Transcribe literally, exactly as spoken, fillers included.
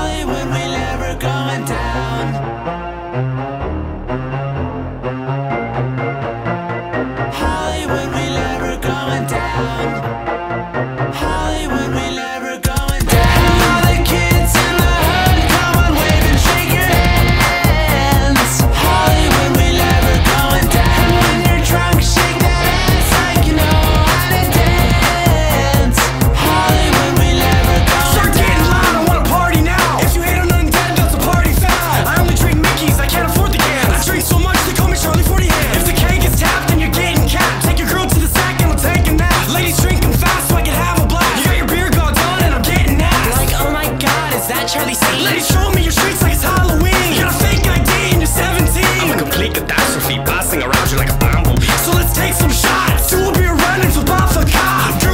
Hollywood, we never going down. Hollywood, we never going down. Hollywood, we never going down. All the kids in the hood, come on, wave and shake your hands. Hollywood, we never going down. When you're drunk, shake that ass like you know how to dance. Hollywood, we never going Start getting loud, I wanna party now. If you hate on undead, that's a party foul. I only drink Mickeys, I can't afford the cans. I drink so much, they call me Charlie forty hands. If the keg gets tapped, then you're getting capped. Take your girl to the sack and we'll take a nap. Ladies drinking fast so I can have a blast. You got your beer gone done and I'm getting ass. like, oh my god, is that Charlie C? Ladies, show me your streets like it's Halloween. You got a fake I D and you're seventeen. I'm a complete catastrophe, passing around you like a bumblebee. So let's take some shots. Two beer run-ins with Bob the Cop.